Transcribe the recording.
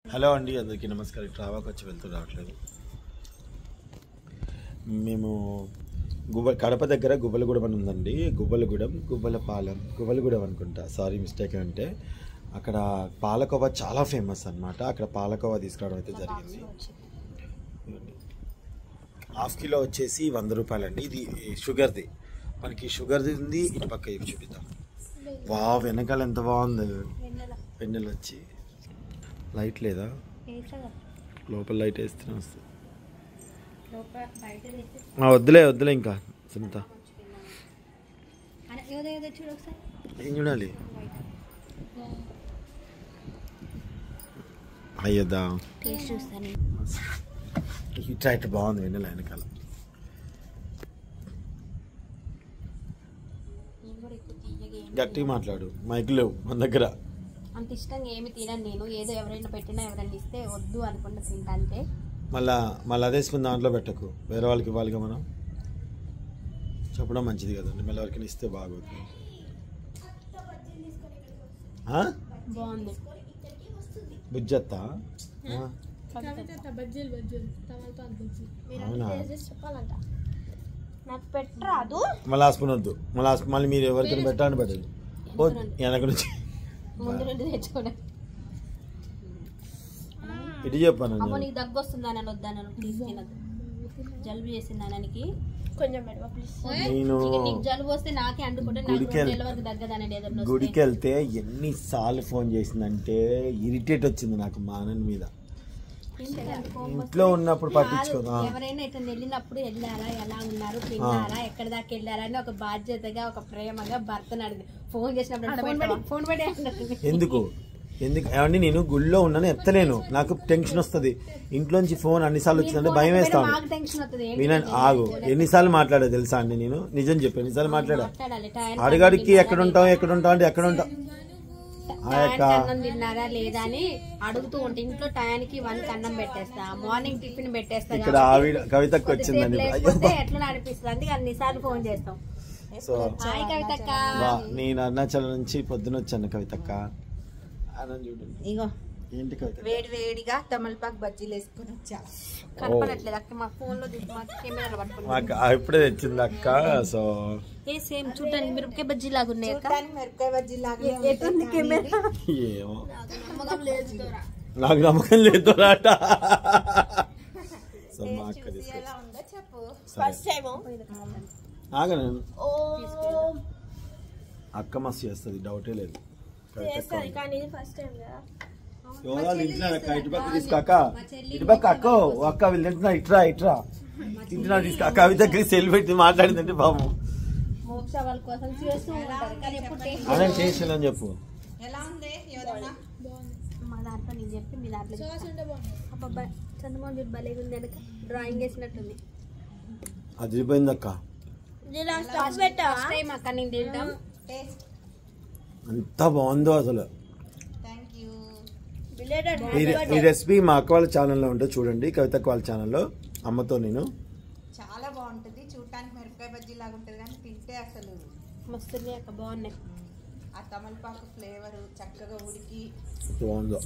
Hello అండి, అందరికీ నమస్కారం. ట్రావాకి వచ్చి రావట్లేదు. మేము కడప దగ్గర గుబ్బలగూడెం అని ఉందండి. గుబ్బలగూడెం అనుకుంటా, సారీ మిస్టేక్ అంటే. అక్కడ పాలకోవా చాలా ఫేమస్ అనమాట. అక్కడ పాలకోవా తీసుకురావడం అయితే జరిగింది. హాఫ్ కిలో వచ్చేసి 100 రూపాయలండి. ఇది షుగర్ది, మనకి షుగర్ది ఉంది. ఇటు పక్క ఇవి చూపిద్దాం. వెనకాల ఎంత బాగుంది. వెన్నెల వచ్చి లైట్ లేదా, లోపల లైట్ వేస్తేనే వస్తుంది. వద్దులే ఇంకా సునీత, ఏం చూడాలి. అయ్యదా ఇట్లా ఇట్లా బాగుంది వెన్నెల వెనకాల. గట్టిగా మాట్లాడు, మైక్ లేవు మన దగ్గర. అంత ఇష్టంగా ఏమి తినను నేను. ఏదో ఎవరైనా పెట్టినా ఎవరైనా ఇస్తే వద్దు అనుకుంటా తింటా అంతే. మళ్ళీ అదేసుకుని దాంట్లో పెట్టకు, వేరే వాళ్ళకి ఇవ్వాలిగా. మనం చెప్పడం మంచిది కదండి, మళ్ళీ ఎవరికి ఇస్తే బాగోతుంది. బాగుంది బుజ్జత్తా. నాకు పెట్టరాదు. మళ్ళీ స్పూన్ వద్దు, మళ్ళీ మీరు ఎవరికైనా పెట్టాలని పెట్టదు. వెనక నుంచి ముందు నుండి తెచ్చుకోవడం. ఇటు చెప్పాను. అమ్మో నీకు దగ్గు వస్తుందని వద్దాను, ప్లీజ్ తినదు. జలుబు చేసిందానికి కొంచెం నీకు జలుబు వస్తే నాకే అంటుకుంటే వరకు దగ్గదానండి. ఏదైనా గుడికి వెళ్తే ఎన్నిసార్లు ఫోన్ చేసిందంటే ఇరిటేట్ వచ్చింది నాకు మా అన్న మీద. ఇంట్లో ఉన్నప్పుడు పట్టించుకోదా. ఎవరైనా ఇట్లా వెళ్ళినప్పుడు వెళ్ళారా, ఎలా ఉన్నారు, తిన్నారా, ఎక్కడి దాకా వెళ్ళారా అని ఒక బాధ్యతగా ఒక ప్రేమగా భర్తను అడిగి ఫోన్ చేసినప్పుడు ఫోన్ పెట్టి ఎందుకు ఏమండి, నేను గుళ్ళో ఉన్నాను ఎత్తలేను, నాకు టెన్షన్ వస్తుంది. ఇంట్లోంచి ఫోన్ అన్నిసార్లు వచ్చిందంటే భయం వేస్తాను. వినండి, ఆగు. ఎన్నిసార్లు మాట్లాడా తెలుసా అండి, నేను నిజం చెప్పి ఎన్నిసార్లు మాట్లాడా. అడుగడికి ఎక్కడ ఉంటావు అంటే ఎక్కడ ఉంటావు అన్నం తిన్నారా లేదా అని అడుగుతూ ఉంటే ఇంట్లో టయానికి 1కి అన్నం పెట్టేస్తా, మార్నింగ్ టిఫిన్ పెట్టేస్తా. ఇక్కడ కవితకు వచ్చిందండి, ఎట్లా అనిపిస్తుంది. అందుకే అన్నిసార్లు ఫోన్ చేస్తాం. సో నేను అరుణాచలం నుంచి పొద్దున వచ్చాను కవితక్క. ఇగో ఏంటి కవిత, వేడి వేడిగా తమలపాకు బజ్జీలు వేసుకుని వచ్చా. కనపడట్లేదు అక్క, మా ఫోన్ లో కెమెరా పట్టుకుని ఇప్పుడే తెచ్చింది అక్క. సో సేమ్ చూడడానికి మిరపకాయ బజ్జీ లాగా ఉన్నాయి. మిరపకాయ బజ్జీ లాగా ఏమో నాకు నమ్మకం లేదు రాట. సో మా అక్క అక్క మస్తు చేస్తుంది, డౌటే లేదు. ఇటుపక్క తీసుకోక ఇటుపక్క అక్క వీళ్ళు తింటున్నా ఇట్రా తింటున్నా తీసుకో. కవితకి సెల్ పెట్టి మాట్లాడిందంటే బాబు అదే చేసిందని చెప్పు. మా దాంట్లో నేను చెప్పి మీ దాంట్లో చంద్రమోహన్ భలే ఉంది. వెనక డ్రాయింగ్ వేసినట్టుంది. అదిరిపోయింది అక్క, అక్క నేను తింటాం. అంత బాగుందో అసలు. ఈ రెసిపీ మా అక్క వాళ్ళ ఛానల్లో ఉంటుంది చూడండి, కవితక్క వాళ్ళ ఛానల్లో. అమ్మతో నేను చాలా బాగుంటుంది. చూడటానికి మిరపకాయ బజ్జీ లాగా ఉంటుంది కానీ తింటే అసలు మస్తుంది అక్క, బాగున్నాయి. ఆ తమలపాకు ఫ్లేవర్ చక్కగా ఉడికి బాగుందో.